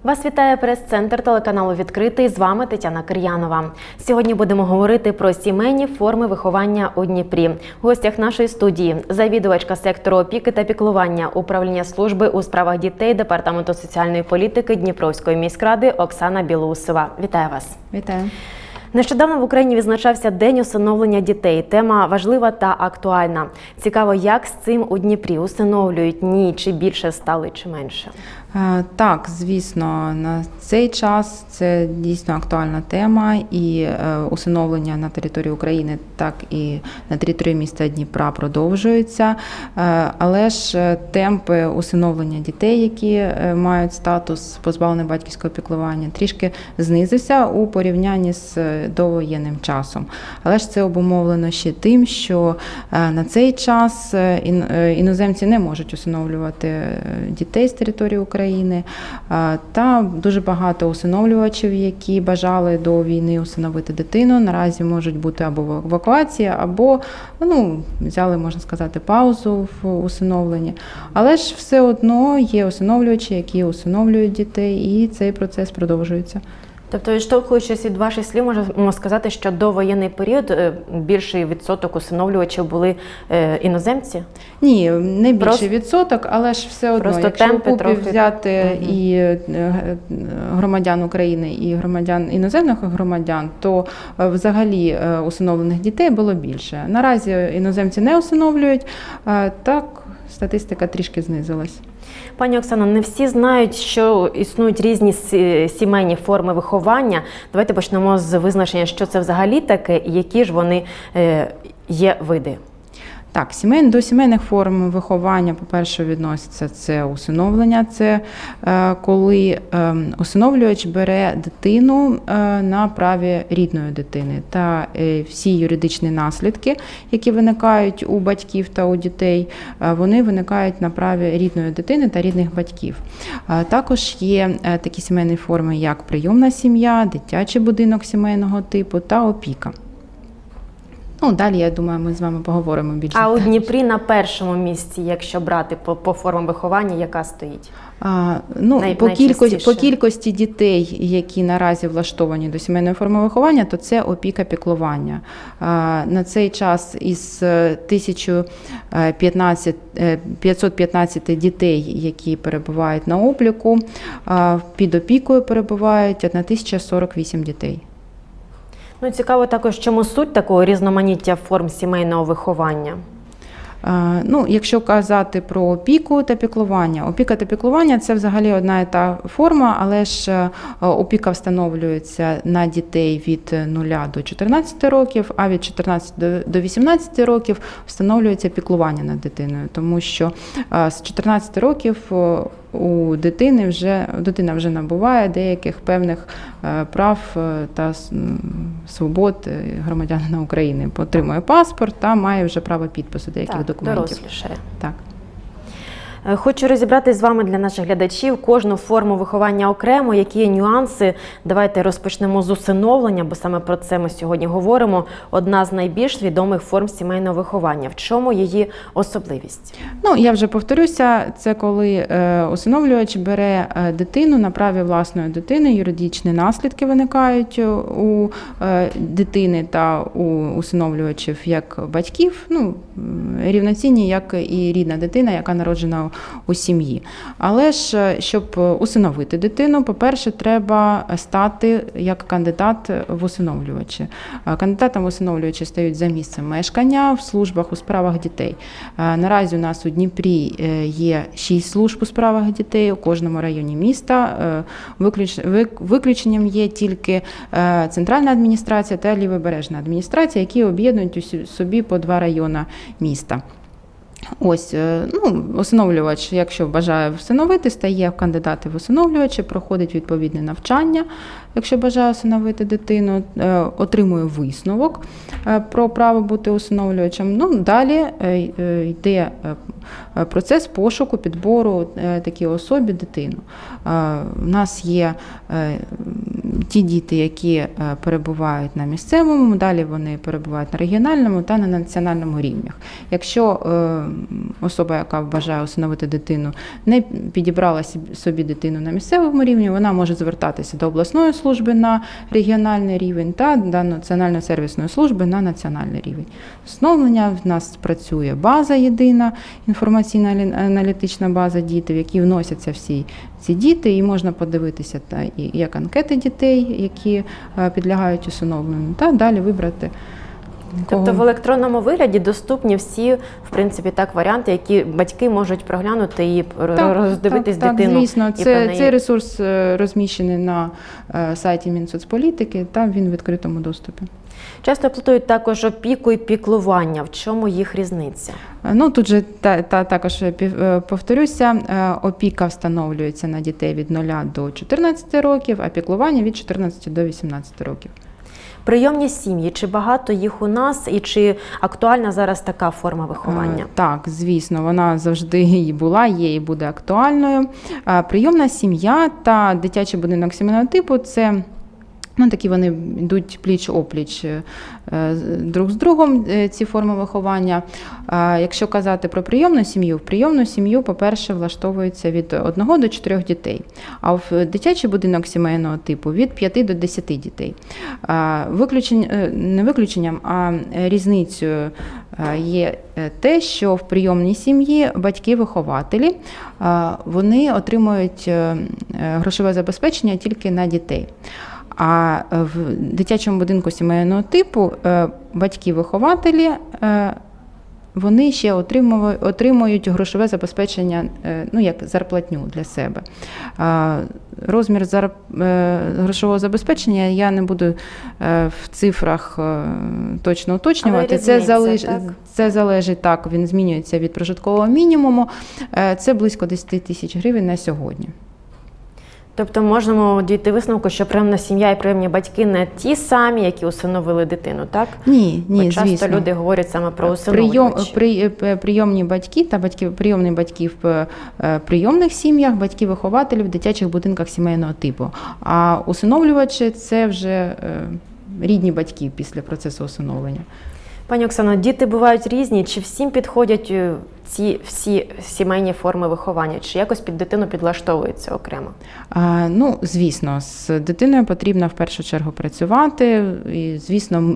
Вас вітає прес-центр телеканалу «Відкритий». З вами Тетяна Кир'янова. Сьогодні будемо говорити про сімейні форми виховання у Дніпрі. В гостях нашої студії завідувачка сектору опіки та піклування управління служби у справах дітей Департаменту соціальної політики Дніпровської міськради Оксана Білоусова. Вітаю вас. Вітаю. Нещодавно в Україні відзначався День усиновлення дітей. Тема важлива та актуальна. Цікаво, як з цим у Дніпрі усиновлюють? Ні, чи більше стали, чи менше? Так, звісно, на цей час це дійсно актуальна тема, і усиновлення на території України, так і на території міста Дніпра продовжуються. Але ж темпи усиновлення дітей, які мають статус позбавлення батьківського піклування, трішки знизився у порівнянні з довоєнним часом. Але ж це обумовлено ще тим, що на цей час іноземці не можуть усиновлювати дітей з території України, та дуже багато усиновлювачів, які бажали до війни усиновити дитину, наразі можуть бути або в евакуації, або взяли, можна сказати, паузу в усиновленні. Але ж все одно є усиновлювачі, які усиновлюють дітей, і цей процес продовжується. Тобто, відштовхуючись від ваших слів, можемо сказати, що до воєнний період більший відсоток усиновлювачів були іноземці? Ні, не більший відсоток, але ж все одно, якщо вкупі взяти і громадян України, і іноземних громадян, то взагалі усиновлених дітей було більше. Наразі іноземці не усиновлюють, так статистика трішки знизилась. Пані Оксано, не всі знають, що існують різні сімейні форми виховання. Давайте почнемо з визначення, що це взагалі таке і які ж вони є види. Так, до сімейних форм виховання, по-перше, відноситься це усиновлення. Це коли усиновлювач бере дитину на праві рідної дитини. Та всі юридичні наслідки, які виникають у батьків та у дітей, вони виникають на праві рідної дитини та рідних батьків. Також є такі сімейні форми, як прийомна сім'я, дитячий будинок сімейного типу та опіка. Далі, я думаю, ми з вами поговоримо більше. А у Дніпрі на першому місці, якщо брати по формам виховання, яка стоїть? По кількості дітей, які наразі влаштовані до сімейної форми виховання, то це опіка-піклування. На цей час із 515 дітей, які перебувають на обліку, під опікою перебувають 1048 дітей. Цікаво також, чому суть такого різноманіття форм сімейного виховання? Якщо казати про опіку та піклування – це взагалі одна і та форма, але ж опіка встановлюється на дітей від 0 до 14 років, а від 14 до 18 років встановлюється піклування над дитиною, тому що з 14 років дитина вже набуває деяких певних прав та свобод громадянина України. Отримує паспорт та має вже право підпису деяких документів. Дорослішає. Так. Хочу розібрати з вами для наших глядачів кожну форму виховання окремо, які є нюанси. Давайте розпочнемо з усиновлення, бо саме про це ми сьогодні говоримо. Одна з найбільш відомих форм сімейного виховання. В чому її особливість? Я вже повторюся, це коли усиновлювач бере дитину на праві власної дитини, юридичні наслідки виникають у дитини та у усиновлювачів як батьків, рівноцінні, як і рідна дитина, яка народжена у сім'ї. Але ж, щоб усиновити дитину, по-перше, треба стати як кандидат в усиновлювачі. Кандидатом в усиновлювачі стають за місцем мешкання в службах у справах дітей. Наразі у нас у Дніпрі є 6 служб у справах дітей у кожному районі міста. Виключенням є тільки центральна адміністрація та лівобережна адміністрація, які об'єднують у собі по 2 райони міста. Усиновлювач, якщо бажає всиновити, стає в кандидати в усиновлювачі, проходить відповідне навчання якщо бажає усиновити дитину, отримує висновок про право бути усиновлювачем. Ну, далі йде процес пошуку, підбору такій особі дитину. У нас є ті діти, які перебувають на місцевому, далі вони перебувають на регіональному та на національному рівнях. Якщо особа, яка бажає усиновити дитину, не підібрала собі дитину на місцевому рівні, вона може звертатися до обласної служби на регіональний рівень та до Національної сервісної служби на національний рівень. Усиновлення в нас працює база єдина, інформаційно-аналітична база дітей, в якій вносяться всі ці діти, і можна подивитися як анкети дітей, які підлягають усиновленню, та далі вибрати. Тобто в електронному вигляді доступні всі, в принципі, так, варіанти, які батьки можуть проглянути і роздивитись дитину. Так, звісно, цей ресурс розміщений на сайті Мінсоцполітики, там він в відкритому доступі. Часто плутають також опіку і піклування. В чому їх різниця? Ну, тут же також повторюся, опіка встановлюється на дітей від 0 до 14 років, а піклування від 14 до 18 років. Прийомні сім'ї, чи багато їх у нас і чи актуальна зараз така форма виховання? Так, звісно, вона завжди і була, є і буде актуальною. Прийомна сім'я та дитячий будинок сімейного типу – це такі вони йдуть пліч-опліч друг з другом, ці форми виховання. Якщо казати про прийомну сім'ю, по-перше, влаштовується від 1 до 4 дітей, а в дитячий будинок сімейного типу від 5 до 10 дітей. Не виключенням, а різницею є те, що в прийомній сім'ї батьки-вихователі, вони отримують грошове забезпечення тільки на дітей. А в дитячому будинку сімейного типу батьки-вихователі, вони ще отримують грошове забезпечення, як зарплатню для себе. Розмір грошового забезпечення я не буду в цифрах точно уточнювати. Це залежить, так, він змінюється від прожиткового мінімуму. Це близько 10 тисяч гривень на сьогодні. Тобто можемо дійти висновку, що прийомна сім'я і прийомні батьки не ті самі, які усиновили дитину, так? Ні, часто звісно. Люди говорять саме про усиновлювачів. Прийомні батьки та прийомні батьки в прийомних сім'ях, батьки-вихователі в дитячих будинках сімейного типу. А усиновлювачі – це вже рідні батьки після процесу усиновлення. Пані Оксано, діти бувають різні, чи всім підходять ці всі сімейні форми виховання, чи якось під дитину підлаштовується окремо? Звісно, з дитиною потрібно в першу чергу працювати, і, звісно,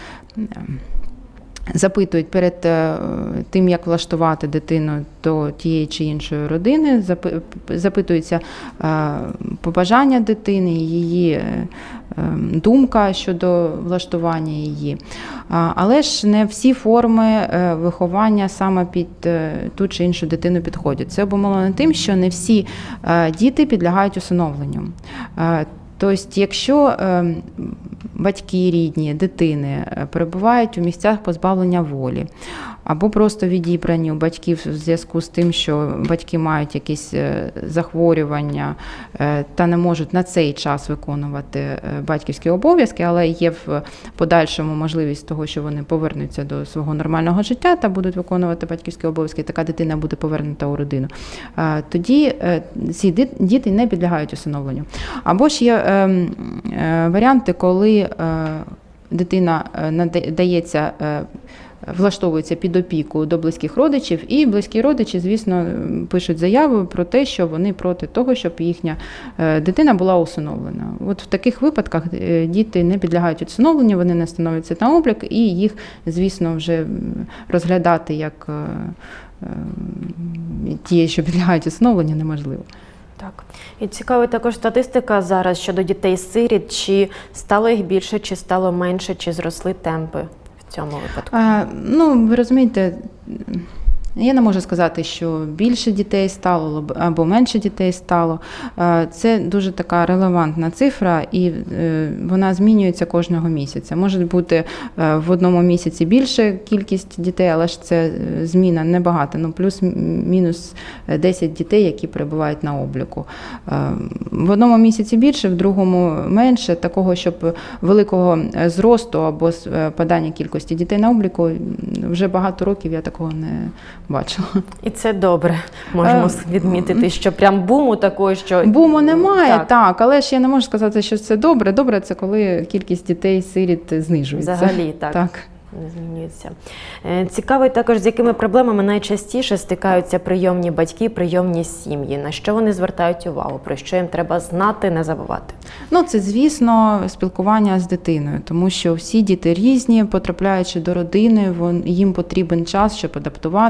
запитують перед тим, як влаштувати дитину до тієї чи іншої родини, запитуються побажання дитини, її думка щодо влаштування її. Але ж не всі форми виховання саме під ту чи іншу дитину підходять. Це обумовлено тим, що не всі діти підлягають усиновленню. Тобто, якщо батьки рідні, дитини перебувають у місцях позбавлення волі, або просто відібрані у батьків в зв'язку з тим, що батьки мають якісь захворювання та не можуть на цей час виконувати батьківські обов'язки, але є в подальшому можливість того, що вони повернуться до свого нормального життя та будуть виконувати батьківські обов'язки, така дитина буде повернута у родину, тоді ці діти не підлягають усиновленню. Або ж є варіанти, коли дитина влаштовується під опіку до близьких родичів, і близькі родичі, звісно, пишуть заяву про те, що вони проти того, щоб їхня дитина була усиновлена. От в таких випадках діти не підлягають усиновленню, вони не становляться на облік, і їх, звісно, вже розглядати як ті, що підлягають усиновленню, неможливо. Так. І цікава також статистика зараз щодо дітей-сиріт. Чи стало їх більше, чи стало менше, чи зросли темпи в цьому випадку? Ви розумієте, Я не можу сказати, що більше дітей стало або менше дітей стало. Це дуже така релевантна цифра, і вона змінюється кожного місяця. Може бути в одному місяці більше кількість дітей, але ж це зміна небагато, плюс-мінус 10 дітей, які перебувають на обліку. В одному місяці більше, в другому менше. Такого, щоб великого зросту або спадання кількості дітей на обліку, вже багато років я такого не бачила. І це добре. Можемо відмітити, що прям буму такої, що... Буму немає, так, але ж я не можу сказати, що це добре. Добре – це коли кількість дітей-сиріт знижується. Взагалі, так. Не змінюється. Цікаво також, з якими проблемами найчастіше стикаються прийомні батьки, прийомні сім'ї. На що вони звертають увагу, про що їм треба знати, не забувати? Це, звісно, спілкування з дитиною, тому що всі діти різні, потрапляючи до родини, їм потрібен час, щоб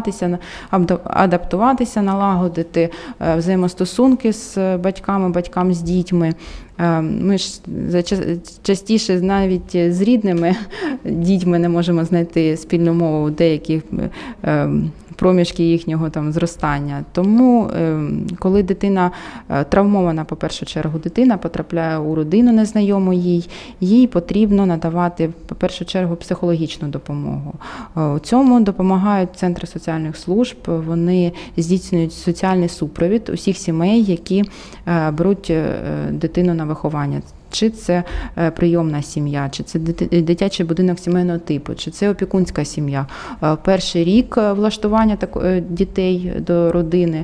адаптуватися, налагодити взаємостосунки з батькам з дітьми. Ми ж частіше навіть з рідними дітьми не можемо знайти спільну мову у деяких проміжки їхнього зростання. Тому, коли дитина травмована, по першу чергу, дитина потрапляє у родину незнайому їй потрібно надавати, по першу чергу, психологічну допомогу. У цьому допомагають центри соціальних служб, вони здійснюють соціальний супровід усіх сімей, які беруть дитину на виховання. Чи це прийомна сім'я, чи це дитячий будинок сімейного типу, чи це опікунська сім'я. Перший рік влаштування дітей до родини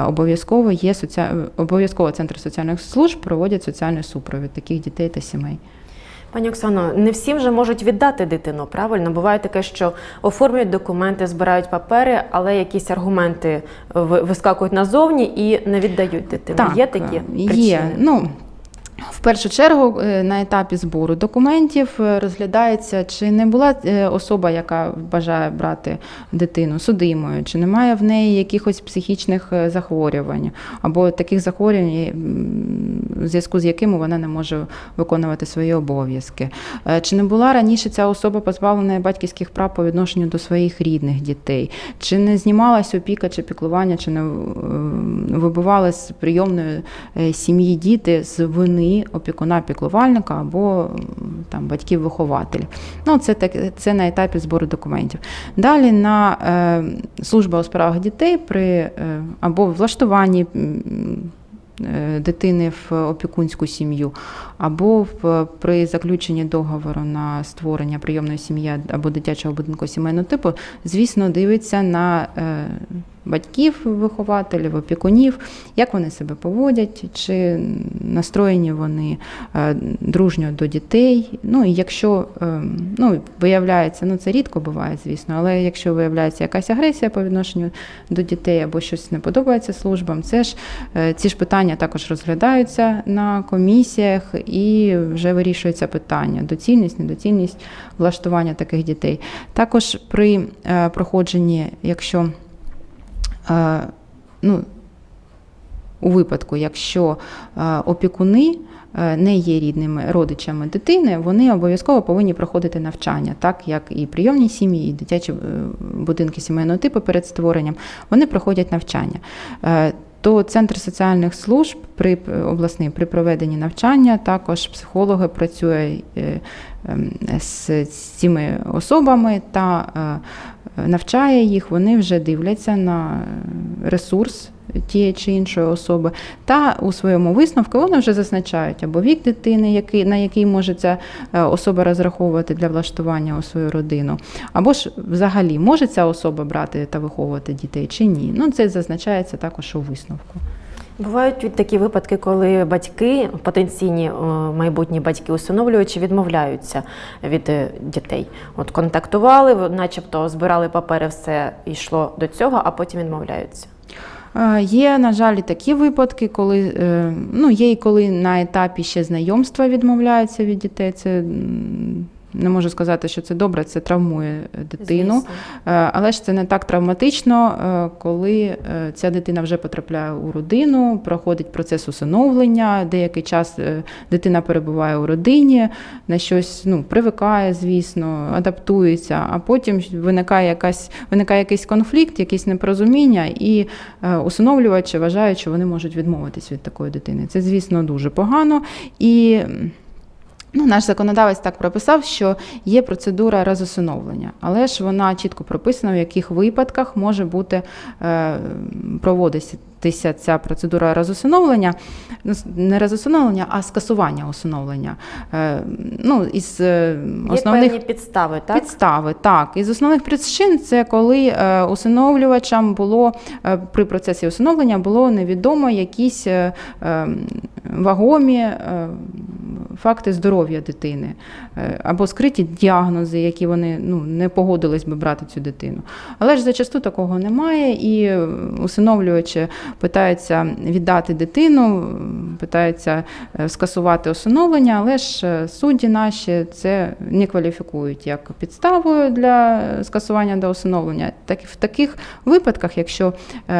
обов'язково Центр соціальних служб проводять соціальний супровід таких дітей та сімей. Пані Оксано, не всі вже можуть віддати дитину, правильно? Буває таке, що оформлюють документи, збирають папери, але якісь аргументи вискакують назовні і не віддають дитину. Так, є такі причини? Є. В першу чергу на етапі збору документів розглядається, чи не була особа, яка бажає брати дитину, судимою, чи немає в неї якихось психічних захворювань, або таких захворювань, в зв'язку з якими вона не може виконувати свої обов'язки. Чи не була раніше ця особа позбавлена батьківських прав по відношенню до своїх рідних дітей, чи не знімалася опіка чи піклування, чи не вибивали з прийомної сім'ї діти з вини опікуна-піклувальника або батьків-вихователів. Це на етапі збору документів. Далі на служба у справах дітей або влаштуванні дитини в опікунську сім'ю, або при заключенні договору на створення прийомної сім'ї або дитячого будинку сімейного типу, звісно, дивиться на батьків, вихователів, опікунів, як вони себе поводять, чи настроєні вони дружньо до дітей. І якщо виявляється, це рідко буває, звісно, але якщо виявляється якась агресія по відношенню до дітей або щось не подобається службам, ці ж питання також розглядаються на комісіях і вже вирішується питання: доцільність, недоцільність влаштування таких дітей. Також при проходженні, якщо у випадку, якщо опікуни не є рідними родичами дитини, вони обов'язково повинні проходити навчання, так як і прийомні сім'ї, і дитячі будинки сімейного типу перед створенням, вони проходять навчання. То Центр соціальних служб обласний при проведенні навчання, також психологи працюють з цими особами та навчає їх, вони вже дивляться на ресурс тієї чи іншої особи, та у своєму висновку вони вже зазначають або вік дитини, на який може ця особа розраховувати для влаштування у свою родину, або ж взагалі може ця особа брати та виховувати дітей чи ні. Це зазначається також у висновку. Бувають такі випадки, коли батьки, потенційні майбутні батьки, усиновлюючи, відмовляються від дітей. Контактували, начебто збирали папери, все йшло до цього, а потім відмовляються. Є, на жаль, і такі випадки, коли, є і коли на етапі ще знайомства відмовляються від дітей. Це не можу сказати, що це добре, це травмує дитину. Звісно. Але ж це не так травматично, коли ця дитина вже потрапляє у родину, проходить процес усиновлення, деякий час дитина перебуває у родині, на щось привикає, звісно, адаптується, а потім виникає якийсь конфлікт, якесь непорозуміння, і усиновлювачі вважають, що вони можуть відмовитись від такої дитини. Це, звісно, дуже погано. І наш законодавець так прописав, що є процедура розусиновлення, але ж вона чітко прописана, в яких випадках може бути проводитися ця процедура розусиновлення, не розусиновлення, а скасування усиновлення. Із основних Є певні підстави, так? Підстави, так. Із основних причин це коли усиновлювачам було при процесі усиновлення було невідомо якісь вагомі факти здоров'я дитини або скриті діагнози, які вони не погодились би брати цю дитину. Але ж зачасту такого немає, і усиновлювачі питаються віддати дитину, питаються скасувати усиновлення, але ж судді наші це не кваліфікують як підставою для скасування до усиновлення. Так в таких випадках, якщо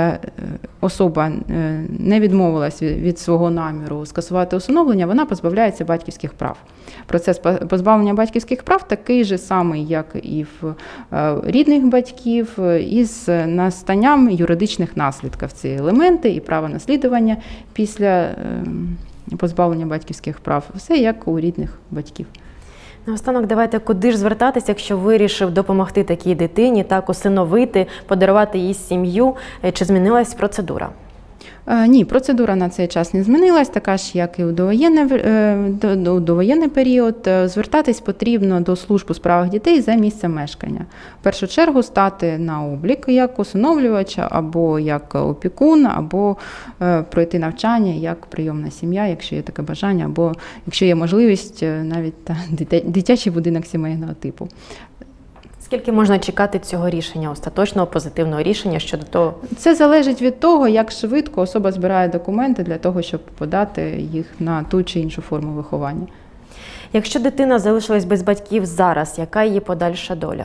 особа не відмовилась від свого наміру скасувати усиновлення, вона позбавляється батьківських прав. Процес позбавлення батьківських прав такий же самий, як і в рідних батьків, із настанням юридичних наслідків. Ці елементи і право наслідування після позбавлення батьківських прав. Все як у рідних батьків. Наостанок, давайте, куди ж звертатися, якщо вирішив допомогти такій дитині, так усиновити, подарувати їй сім'ю? Чи змінилась процедура? Ні, процедура на цей час не змінилась, така ж, як і у довоєнний період. Звертатись потрібно до служб у справах дітей за місцем мешкання. В першу чергу стати на облік як усиновлювача, або як опікун, або пройти навчання як прийомна сім'я, якщо є таке бажання, або якщо є можливість, навіть дитячий будинок сімейного типу. Скільки можна чекати цього рішення, остаточного позитивного рішення щодо того? Це залежить від того, як швидко особа збирає документи для того, щоб подати їх на ту чи іншу форму виховання. Якщо дитина залишилась без батьків зараз, яка її подальша доля?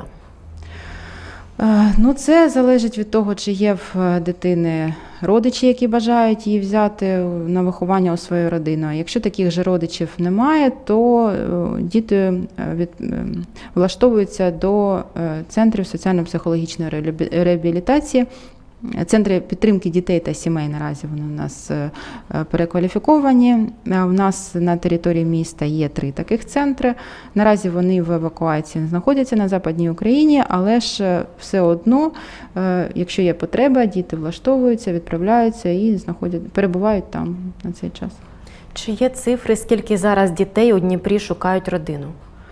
Це залежить від того, чи є в дитини родичі, які бажають її взяти на виховання у свою родину. Якщо таких же родичів немає, то діти влаштовуються до центрів соціально-психологічної реабілітації. Центри підтримки дітей та сімей наразі вони у нас перекваліфіковані. У нас на території міста є 3 таких центри. Наразі вони в евакуації знаходяться на Западній Україні, але ж все одно, якщо є потреба, діти влаштовуються, відправляються і перебувають там на цей час. Чи є цифри, скільки зараз дітей у Дніпрі шукають родину?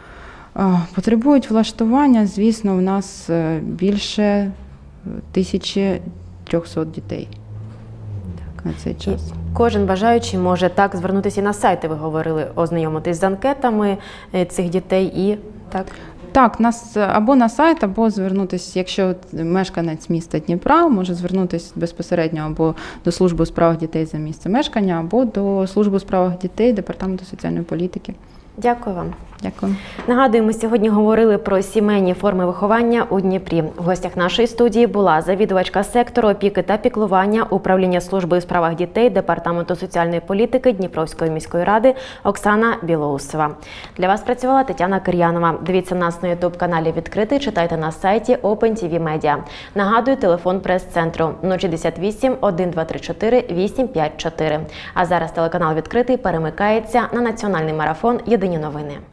Потребують влаштування, звісно, у нас більше 1300 дітей на цей час. Кожен бажаючий може так звернутися і на сайти, ви говорили, ознайомитись з анкетами цих дітей і так? Так, або на сайт, або звернутися, якщо мешканець міста Дніпра, може звернутися безпосередньо або до служби у справах дітей за місцем мешкання, або до служби у справах дітей Департаменту соціальної політики. Дякую вам. Дякую. Нагадую, ми сьогодні говорили про сімейні форми виховання у Дніпрі. В гостях нашої студії була завідувачка сектору опіки та піклування Управління служби у справах дітей Департаменту соціальної політики Дніпровської міської ради Оксана Білоусова. Для вас працювала Тетяна Кир'янова. Дивіться нас на YouTube-каналі «Відкритий», читайте на сайті OpenTV Media. Нагадую, телефон прес-центру 068 1234 854. А зараз телеканал «Відкритий» перемикається на національний марафон «Єдині новини».